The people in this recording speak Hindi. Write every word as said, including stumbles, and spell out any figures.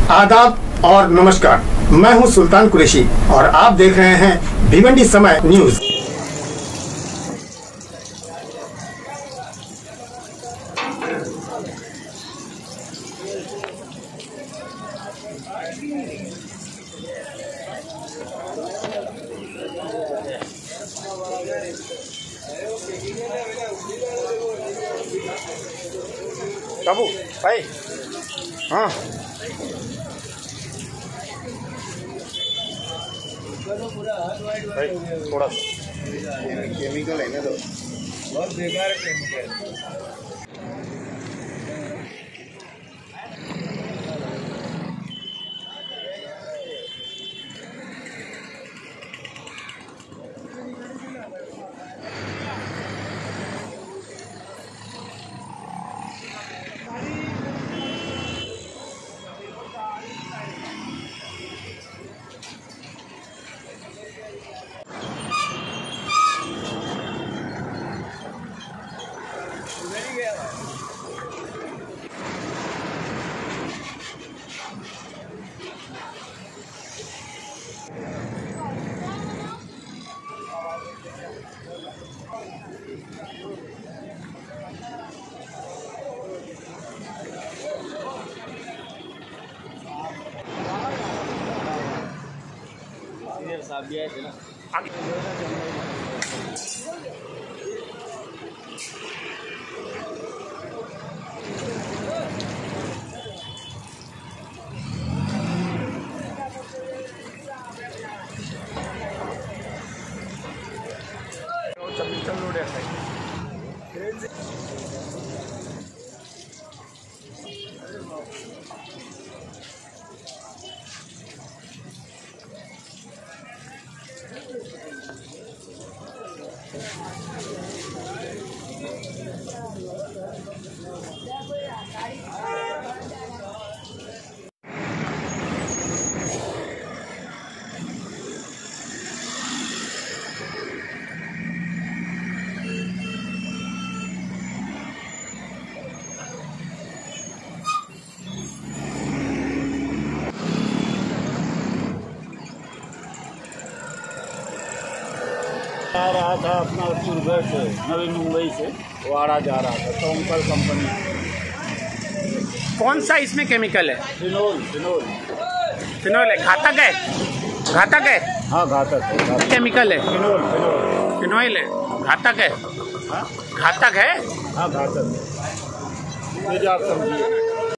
आदाब और नमस्कार, मैं हूं सुल्तान कुरैशी और आप देख रहे हैं भिवंडी समय न्यूज। बाबू भाई, हाँ भाई थोड़ा केमिकल है ना, तो बहुत बेकार केमिकल। साहब भी आए थे ना आगे। आ रहा था अपना सूरत से, नवी मुंबई से वाड़ा जा रहा था, टोंकल कंपनी। कौन सा इसमें केमिकल है? फिनोल। फिनोल फिनोल है। घातक है? घातक है? हाँ घातक है। केमिकल है? फिनोल। फिनोल फिनोइल है। घातक है? हाँ घातक है। हाँ घातक है, आप समझिए।